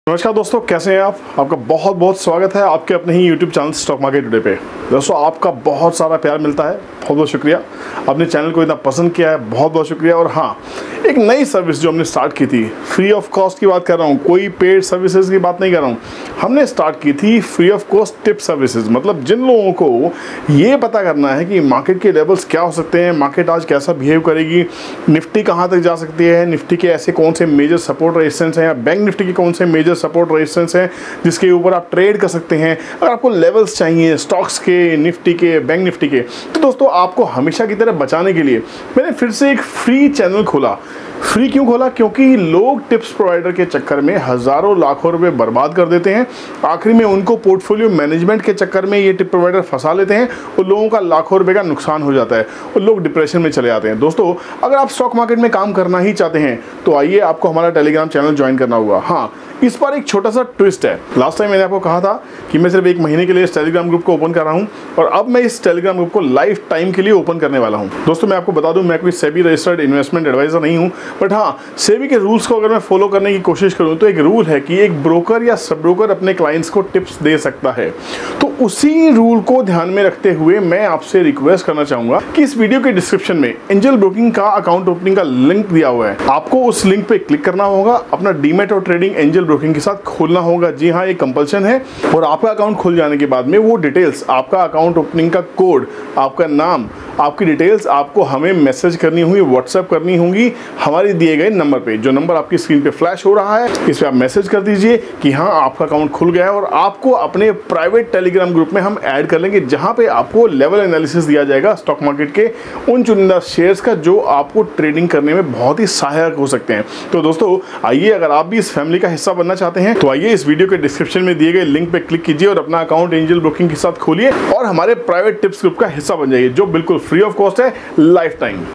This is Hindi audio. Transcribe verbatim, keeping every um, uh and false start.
नमस्कार दोस्तों, कैसे हैं आप। आपका बहुत बहुत स्वागत है आपके अपने ही YouTube channel stock market today पे। दोस्तों आपका बहुत सारा प्यार मिलता है, बहुत बहुत शुक्रिया। आपने चैनल को इतना पसंद किया है, बहुत बहुत शुक्रिया। और हाँ, एक नई सर्विस जो हमने स्टार्ट की थी, फ्री ऑफ कॉस्ट की बात कर रहा हूँ, कोई पेड सर्विसेज की बात नहीं कर रहा हूँ। हमने स्टार्ट की थी free of cost tip services. मतलब जिन लोगों को ये पता करना है कि मार्केट के लेवल्स क्या हो सकते हैं, मार्केट आज कैसा बिहेव करेगी, निफ्टी कहाँ तक जा सकती है, निफ्टी के ऐसे कौन से मेजर सपोर्ट रेजिस्टेंस हैं, या बैंक निफ्टी के कौन से मेजर सपोर्ट रेजिस्टेंस है जिसके ऊपर आप ट्रेड कर सकते हैं। अगर आपको लेवल्स चाहिए स्टॉक्स के, निफ्टी के, बैंक निफ्टी के, तो दोस्तों आपको हमेशा की तरह बचाने के लिए मैंने फिर से एक फ्री चैनल खोला। फ्री क्यों खोला? क्योंकि लोग टिप्स प्रोवाइडर के चक्कर में हज़ारों लाखों रुपए बर्बाद कर देते हैं। आखिर में उनको पोर्टफोलियो मैनेजमेंट के चक्कर में ये टिप प्रोवाइडर फंसा लेते हैं और लोगों का लाखों रुपए का नुकसान हो जाता है और लोग डिप्रेशन में चले जाते हैं। दोस्तों अगर आप स्टॉक मार्केट में काम करना ही चाहते हैं तो आइए, आपको हमारा टेलीग्राम चैनल ज्वाइन करना होगा। हाँ, इस बार एक छोटा सा ट्विस्ट है। लास्ट टाइम मैंने आपको कहा था कि मैं सिर्फ एक महीने के लिए इस टेलीग्राम ग्रुप को ओपन कर रहा हूं, और अब मैं इस टेलीग्राम ग्रुप को लाइफ टाइम के लिए ओपन करने वाला हूं। दोस्तों मैं आपको बता दूं, मैं कोई सेबी रजिस्टर्ड इन्वेस्टमेंट एडवाइजर नहीं हूं, बट हाँ, सेबी के रूल्स को अगर मैं फॉलो करने की कोशिश करूं तो एक रूल है कि एक ब्रोकर या सब ब्रोकर अपने क्लाइंट्स को टिप्स दे सकता है। तो उसी रूल को ध्यान में रखते हुए मैं आपसे रिक्वेस्ट करना चाहूंगा कि इस वीडियो के डिस्क्रिप्शन में एंजल ब्रोकिंग का अकाउंट ओपनिंग का लिंक दिया हुआ है। आपको उस लिंक पे क्लिक करना होगा, अपना डीमैट और ट्रेडिंग एंजल ब्रोकिंग के साथ खोलना होगा। जी हाँ, ये कंपल्सन है। और आपका अकाउंट खुल जाने के बाद में वो डिटेल्स, आपका अकाउंट ओपनिंग का कोड, आपका नाम, आपकी डिटेल्स आपको हमें मैसेज करनी होगी, व्हाट्सएप करनी होगी हमारे दिए गए नंबर पे। जो नंबर आपकी स्क्रीन पे फ्लैश हो रहा है, इस पे आप मैसेज कर दीजिए कि हाँ आपका अकाउंट खुल गया है, और आपको अपने प्राइवेट टेलीग्राम ग्रुप में हम ऐड कर लेंगे, जहां पे आपको लेवल एनालिसिस दिया जाएगा स्टॉक मार्केट के उन चुनिंदा शेयर्स का जो आपको ट्रेडिंग करने में बहुत ही सहायक हो सकते हैं। तो दोस्तों आइए, अगर आप भी इस फैमिली का हिस्सा बनना चाहते हैं तो आइए इस वीडियो के डिस्क्रिप्शन में दिए गए लिंक पे क्लिक कीजिए और अपना अकाउंट एंजल ब्रोकिंग के साथ खोलिए और हमारे प्राइवेट टिप्स ग्रुप का हिस्सा बन जाइए, जो बिल्कुल फ्री ऑफ कॉस्ट है, लाइफ टाइम।